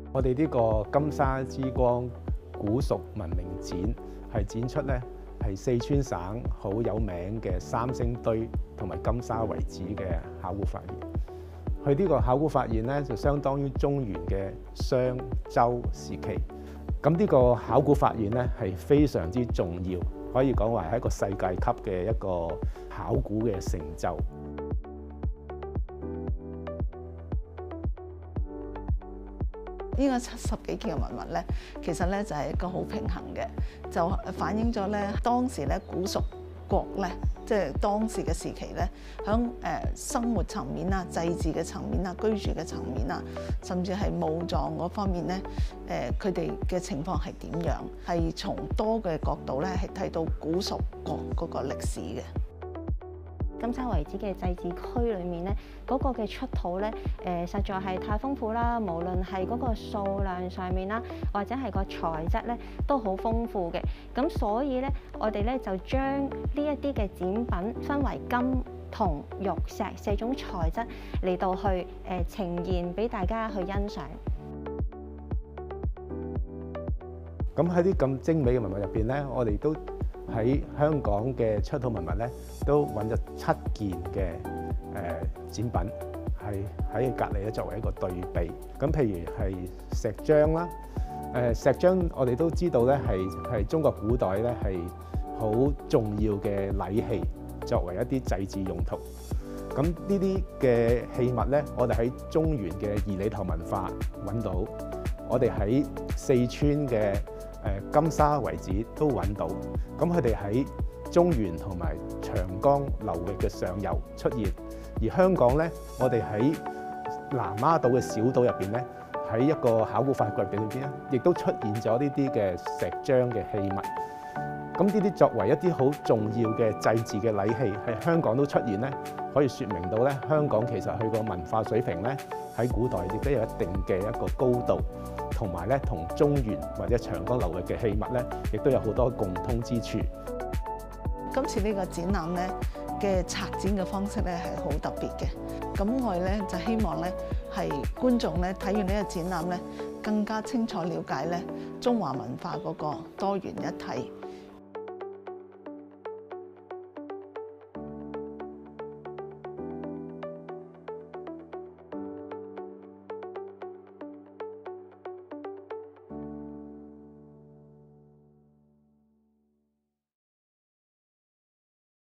我哋呢個金沙之光古蜀文明展係展出咧係四川省好有名嘅三星堆同埋金沙遺址嘅考古發現。佢呢個考古發現咧就相當於中原嘅商周時期。咁呢個考古發現咧係非常之重要，可以講話係一個世界級嘅一個考古嘅成就。 呢個70幾件嘅文物咧，其實咧就係一個好平衡嘅，就反映咗咧當時咧古蜀國咧，即係當時嘅時期咧，響生活層面啊、祭祀嘅層面啊、居住嘅層面啊，甚至係墓葬嗰方面咧，佢哋嘅情況係點樣？係從多嘅角度咧係睇到古蜀國嗰個歷史嘅。 金沙遺址嘅祭祀區裏面咧，嗰個嘅出土咧，實在係太豐富啦。無論係嗰個數量上面啦，或者係個材質咧，都好豐富嘅。咁所以咧，我哋咧就將呢一啲嘅展品分為金、銅、玉、石4種材質嚟到去呈現俾大家去欣賞。 咁喺啲咁精美嘅文物入邊咧，我哋都喺香港嘅出土文物咧，都揾咗7件嘅展品，係喺隔離咧作為一個對比。咁譬如係石章啦，石章我哋都知道咧係中國古代咧係好重要嘅禮器，作為一啲祭祀用途。咁呢啲嘅器物咧，我哋喺中原嘅二里頭文化揾到，我哋喺四川嘅金沙遺址都揾到，咁佢哋喺中原同埋長江流域嘅上游出現，而香港咧，我哋喺南丫島嘅小島入邊咧，喺一個考古發掘裏邊咧，亦都出現咗呢啲嘅石章嘅器物。咁呢啲作為一啲好重要嘅祭祀嘅禮器，喺香港都出現咧，可以説明到咧，香港其實佢個文化水平咧喺古代亦都有一定嘅一個高度。同埋咧，同中原或者長江流域嘅器物咧，亦都有好多共通之處。 今次呢個展覽咧嘅策展嘅方式咧係好特別嘅。咁我哋咧就希望咧係觀眾咧睇完呢個展覽咧，更加清楚了解咧中華文化嗰個多元一體。